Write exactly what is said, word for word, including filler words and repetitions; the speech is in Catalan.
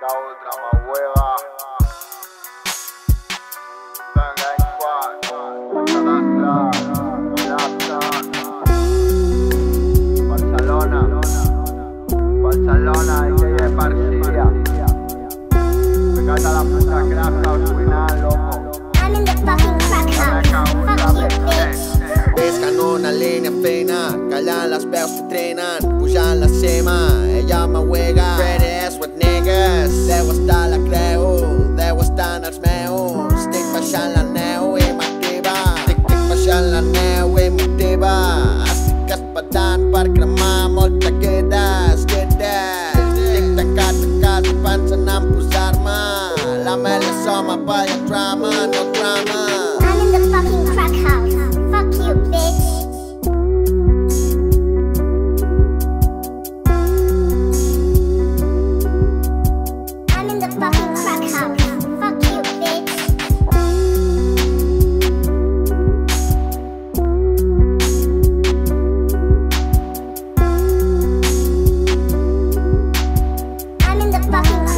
Venga otra más hueva. Venga en cuatro. Barcelona. Barcelona, I K de Parcilla. Me encanta la puta crack house, final, loco. I'm in the fucking crack house. Fuck you, bitch. Pescant una línia fina, callant les veus que trenen, pujant la cima, ella m'ahuega. Pretty ass with niggas, deu estar la creu, deu estar en els meus. Estic baixant la neu i m'activa, estic, estic baixant la neu i m'activa. Estic esperant per cremar moltes quedes, quedes. Estic tancat a casa pensant en posar-me la mel·la soma per el drama, no drama. I'm in the fucking crack house. Fuck you, bitch. I'm in the fucking crack house. Fuck you, bitch. I'm in the fucking